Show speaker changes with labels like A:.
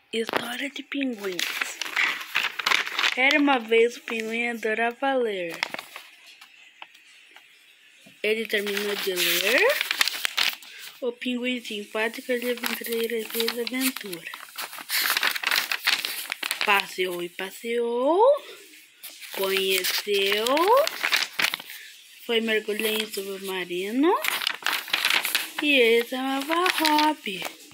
A: História de pinguins. Era uma vez o pinguim adorava ler. Ele terminou de ler. O pinguim simpático e aventureiro fez aventura. Passeou e passeou. Conheceu. Foi mergulhar em submarino. E ele chamava Rob.